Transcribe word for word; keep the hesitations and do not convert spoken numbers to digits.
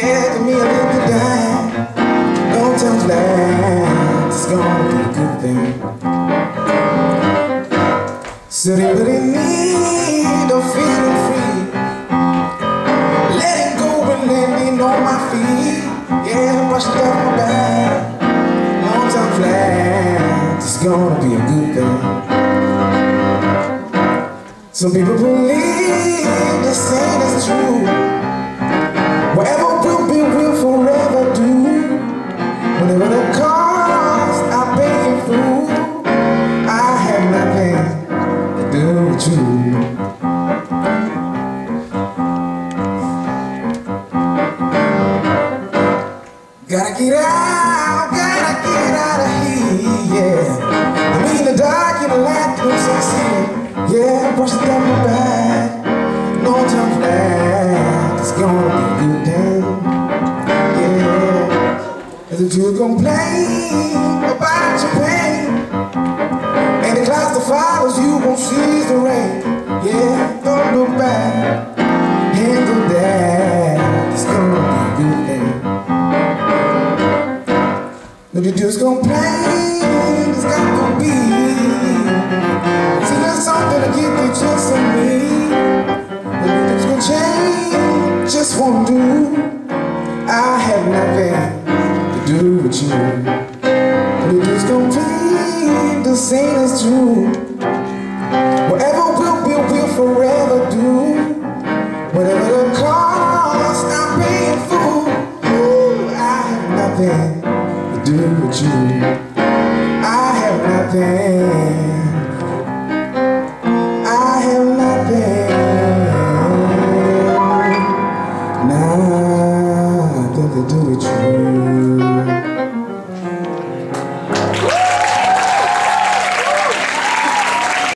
Yeah, give me a little dime. Don't tell me that it's gonna be a good thing. Said he really need a feeling free. Let it go and landing on my feet. Yeah, brush it off my back. Don't tell me that it's gonna be a good thing. Some people believe the saying is true. Whatever will be will forever do. Whatever the cost I pay through, I have nothing to do with you. Gotta get out, gotta get out of here, yeah. I'm in the dark, in the light, don't succeed. Yeah, brush it down my back. No time flat, it's gonna be a good day. Yeah, as the truth complain about your pain, and the clouds that follows you won't seize the rain. Yeah, don't look back, handle that, it's gonna be a good day. But you just complain, it's got to be. See, there's something to get the chance on me. It's gonna change, just won't do. I have nothing to do with you. But it is complete, the same is true. Whatever will be, will forever do. Whatever the cost I'm paying for, ooh, I have nothing to do with you. I have nothing